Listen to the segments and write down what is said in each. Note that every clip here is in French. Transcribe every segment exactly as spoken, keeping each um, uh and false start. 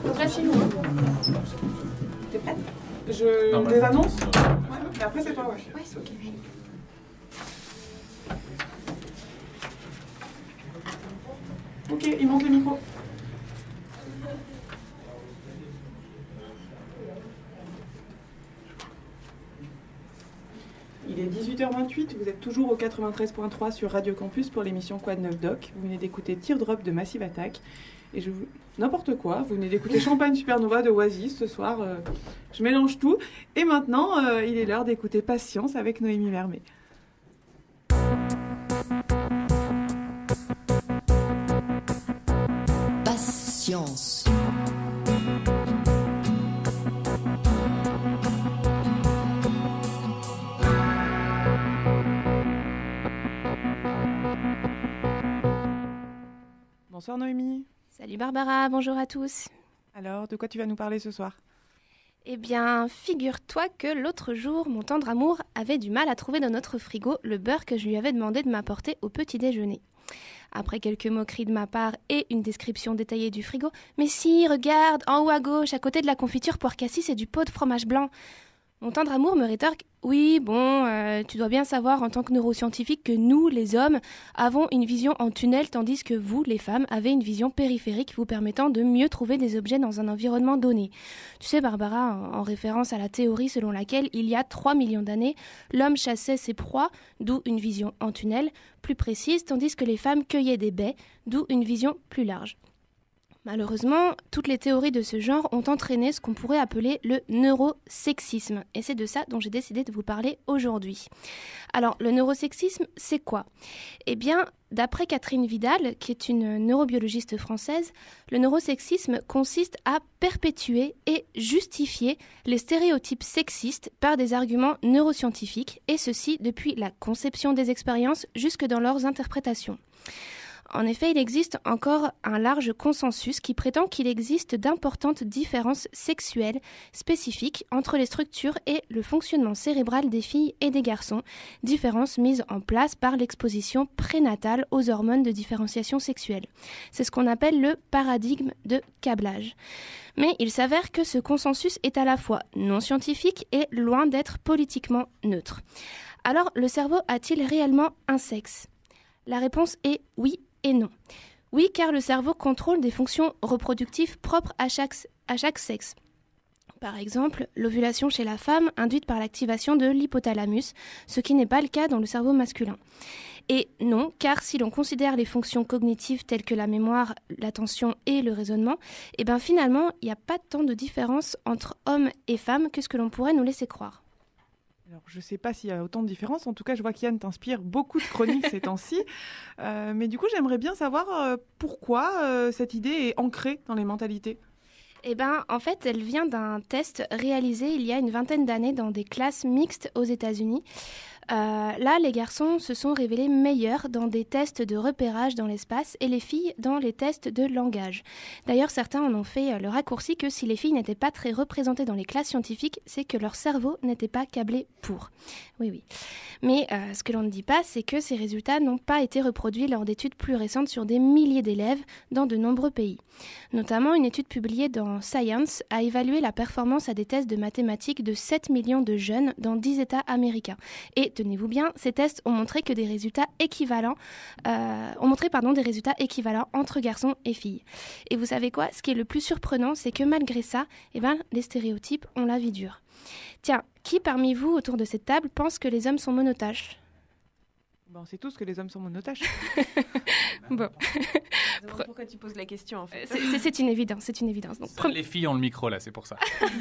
Donc là, c'est nous. Hein. T'es prête? Je Non, les bah, annonce. ouais. Ouais, mais après, c'est toi, ouais. Ouais, c'est ok. Ok, il monte le micro. Il est dix-huit heures vingt-huit, vous êtes toujours au quatre-vingt-treize point trois sur Radio Campus pour l'émission Quad neuf Doc. Vous venez d'écouter Teardrop de Massive Attack. Et je vous... N'importe quoi, vous venez d'écouter Champagne Supernova de Oasis ce soir. Euh, je mélange tout. Et maintenant, euh, il est l'heure d'écouter Patience avec Noémie Mermet. Patience. Bonsoir Noémie. Salut Barbara, bonjour à tous. Alors, de quoi tu vas nous parler ce soir? Eh bien, figure-toi que l'autre jour, mon tendre amour avait du mal à trouver dans notre frigo le beurre que je lui avais demandé de m'apporter au petit déjeuner. Après quelques moqueries de ma part et une description détaillée du frigo, « Mais si, regarde, en haut à gauche, à côté de la confiture poire cassis et du pot de fromage blanc !» Mon tendre amour me rétorque « Oui, bon, euh, tu dois bien savoir en tant que neuroscientifique que nous, les hommes, avons une vision en tunnel tandis que vous, les femmes, avez une vision périphérique vous permettant de mieux trouver des objets dans un environnement donné. » Tu sais, Barbara, en, en référence à la théorie selon laquelle, il y a trois millions d'années, l'homme chassait ses proies, d'où une vision en tunnel, plus précise, tandis que les femmes cueillaient des baies, d'où une vision plus large. Malheureusement, toutes les théories de ce genre ont entraîné ce qu'on pourrait appeler le neurosexisme. Et c'est de ça dont j'ai décidé de vous parler aujourd'hui. Alors, le neurosexisme, c'est quoi? Eh bien, d'après Catherine Vidal, qui est une neurobiologiste française, le neurosexisme consiste à perpétuer et justifier les stéréotypes sexistes par des arguments neuroscientifiques, et ceci depuis la conception des expériences jusque dans leurs interprétations. En effet, il existe encore un large consensus qui prétend qu'il existe d'importantes différences sexuelles spécifiques entre les structures et le fonctionnement cérébral des filles et des garçons, différences mises en place par l'exposition prénatale aux hormones de différenciation sexuelle. C'est ce qu'on appelle le paradigme de câblage. Mais il s'avère que ce consensus est à la fois non scientifique et loin d'être politiquement neutre. Alors, le cerveau a-t-il réellement un sexe ? La réponse est oui et non. Oui, car le cerveau contrôle des fonctions reproductives propres à chaque, à chaque sexe. Par exemple, l'ovulation chez la femme induite par l'activation de l'hypothalamus, ce qui n'est pas le cas dans le cerveau masculin. Et non, car si l'on considère les fonctions cognitives telles que la mémoire, l'attention et le raisonnement, eh bien finalement, il n'y a pas tant de différence entre hommes et femmes que ce que l'on pourrait nous laisser croire. Alors, je ne sais pas s'il y a autant de différences. En tout cas, je vois qu'Yann t'inspire beaucoup de chroniques ces temps-ci. Euh, mais du coup, j'aimerais bien savoir euh, pourquoi euh, cette idée est ancrée dans les mentalités. Eh bien, en fait, elle vient d'un test réalisé il y a une vingtaine d'années dans des classes mixtes aux États-Unis. Euh, là, les garçons se sont révélés meilleurs dans des tests de repérage dans l'espace et les filles dans les tests de langage. D'ailleurs, certains en ont fait le raccourci que si les filles n'étaient pas très représentées dans les classes scientifiques, c'est que leur cerveau n'était pas câblé pour. Oui, oui. Mais euh, ce que l'on ne dit pas, c'est que ces résultats n'ont pas été reproduits lors d'études plus récentes sur des milliers d'élèves dans de nombreux pays. Notamment, une étude publiée dans Science a évalué la performance à des tests de mathématiques de sept millions de jeunes dans dix États américains. Et tenez-vous bien, ces tests ont montré que des résultats équivalents, euh, ont montré pardon, des résultats équivalents entre garçons et filles. Et vous savez quoi? Ce qui est le plus surprenant, c'est que malgré ça, eh ben, les stéréotypes ont la vie dure. Tiens, qui parmi vous autour de cette table pense que les hommes sont monotaches? Ben, on sait tous que les hommes sont monotaches. Bon. Pourquoi tu poses la question en fait? c'est, c'est, c'est une évidence, c'est une évidence. Donc, Seules les filles ont le micro là, c'est pour ça.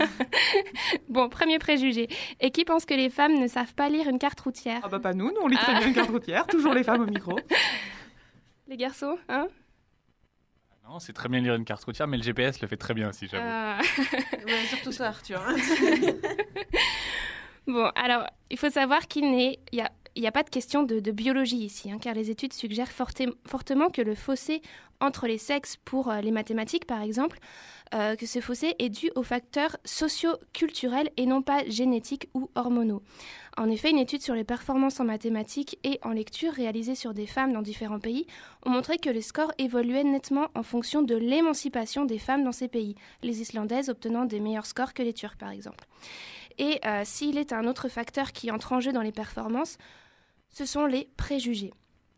Bon, premier préjugé. Et qui pense que les femmes ne savent pas lire une carte routière? Ah bah pas nous, nous on lit très Ah. bien une carte routière, toujours les femmes au micro. Les garçons, hein? Non, c'est très bien lire une carte routière, mais le G P S le fait très bien aussi, j'avoue. Ah. Ouais, surtout ça, Arthur. Bon, alors, il faut savoir qu'il n'est, il y a il n'y a pas de question de, de biologie ici, hein, car les études suggèrent forte- fortement que le fossé entre les sexes pour euh, les mathématiques, par exemple, euh, que ce fossé est dû aux facteurs socio-culturels et non pas génétiques ou hormonaux. En effet, une étude sur les performances en mathématiques et en lecture réalisée sur des femmes dans différents pays ont montré que les scores évoluaient nettement en fonction de l'émancipation des femmes dans ces pays, les Islandaises obtenant des meilleurs scores que les Turcs, par exemple. Et euh, s'il est un autre facteur qui entre en jeu dans les performances, ce sont les préjugés.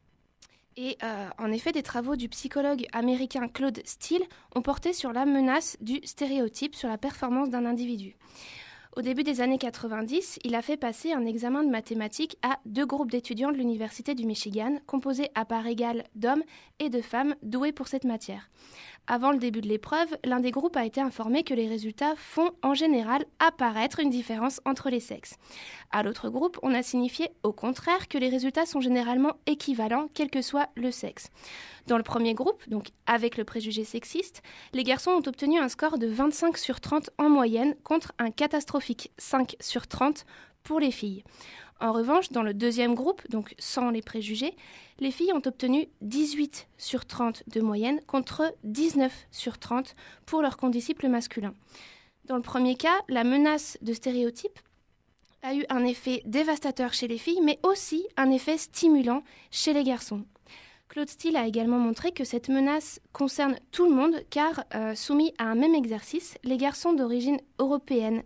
Et euh, en effet, des travaux du psychologue américain Claude Steele ont porté sur la menace du stéréotype sur la performance d'un individu. Au début des années quatre-vingt-dix, il a fait passer un examen de mathématiques à deux groupes d'étudiants de l'Université du Michigan, composés à part égale d'hommes et de femmes doués pour cette matière. Avant le début de l'épreuve, l'un des groupes a été informé que les résultats font en général apparaître une différence entre les sexes. À l'autre groupe, on a signifié au contraire que les résultats sont généralement équivalents, quel que soit le sexe. Dans le premier groupe, donc avec le préjugé sexiste, les garçons ont obtenu un score de vingt-cinq sur trente en moyenne contre un catastrophique cinq sur trente pour les filles. En revanche, dans le deuxième groupe, donc sans les préjugés, les filles ont obtenu dix-huit sur trente de moyenne contre dix-neuf sur trente pour leurs condisciples masculins. Dans le premier cas, la menace de stéréotypes a eu un effet dévastateur chez les filles, mais aussi un effet stimulant chez les garçons. Claude Steele a également montré que cette menace concerne tout le monde, car euh, soumis à un même exercice, les garçons d'origine européenne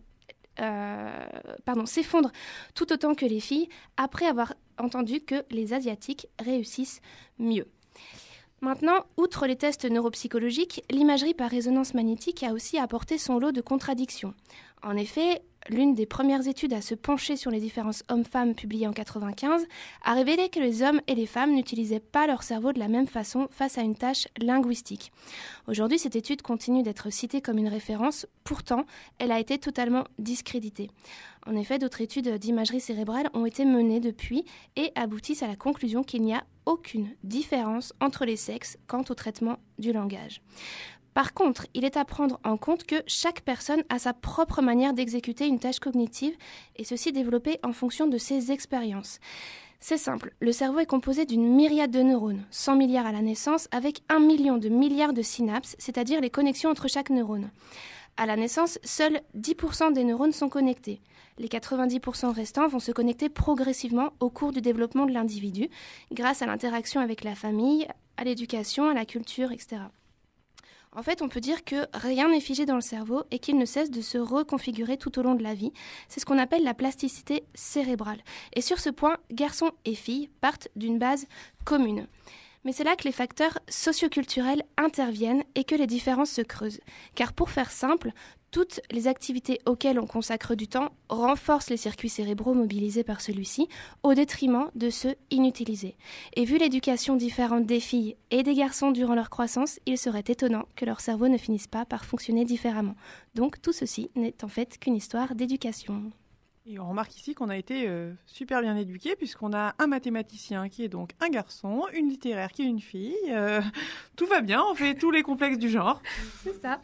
euh, pardon, s'effondrent tout autant que les filles, après avoir entendu que les Asiatiques réussissent mieux. Maintenant, outre les tests neuropsychologiques, l'imagerie par résonance magnétique a aussi apporté son lot de contradictions. En effet, l'une des premières études à se pencher sur les différences hommes-femmes publiées en quatre-vingt-quinze a révélé que les hommes et les femmes n'utilisaient pas leur cerveau de la même façon face à une tâche linguistique. Aujourd'hui, cette étude continue d'être citée comme une référence, pourtant, elle a été totalement discréditée. En effet, d'autres études d'imagerie cérébrale ont été menées depuis et aboutissent à la conclusion qu'il n'y a aucune différence entre les sexes quant au traitement du langage. Par contre, il est à prendre en compte que chaque personne a sa propre manière d'exécuter une tâche cognitive et ceci développé en fonction de ses expériences. C'est simple, le cerveau est composé d'une myriade de neurones, cent milliards à la naissance, avec un million de milliards de synapses, c'est-à-dire les connexions entre chaque neurone. À la naissance, seuls dix pour cent des neurones sont connectés. Les quatre-vingt-dix pour cent restants vont se connecter progressivement au cours du développement de l'individu, grâce à l'interaction avec la famille, à l'éducation, à la culture, et cetera. En fait, on peut dire que rien n'est figé dans le cerveau et qu'il ne cesse de se reconfigurer tout au long de la vie. C'est ce qu'on appelle la plasticité cérébrale. Et sur ce point, garçons et filles partent d'une base commune. Mais c'est là que les facteurs socioculturels interviennent et que les différences se creusent. Car pour faire simple, toutes les activités auxquelles on consacre du temps renforcent les circuits cérébraux mobilisés par celui-ci au détriment de ceux inutilisés. Et vu l'éducation différente des filles et des garçons durant leur croissance, il serait étonnant que leur cerveau ne finisse pas par fonctionner différemment. Donc tout ceci n'est en fait qu'une histoire d'éducation. Et on remarque ici qu'on a été euh, super bien éduqués puisqu'on a un mathématicien qui est donc un garçon, une littéraire qui est une fille. Euh, tout va bien, on fait tous les complexes du genre. C'est ça.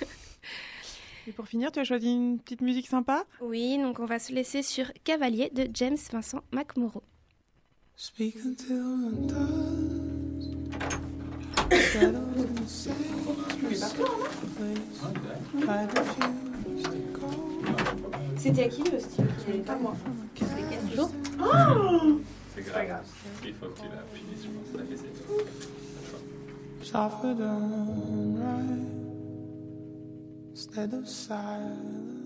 Et pour finir, tu as choisi une petite musique sympa ? Oui, donc on va se laisser sur Cavalier de James Vincent McMorrow. Speak until the dust settles in the same place. I refuse to go. C'était à qui le style? Pas moi. Bonjour. Oh C'est grave. Il faut que tu la finisses, je pense. La laisser. Suffered and right instead of silence.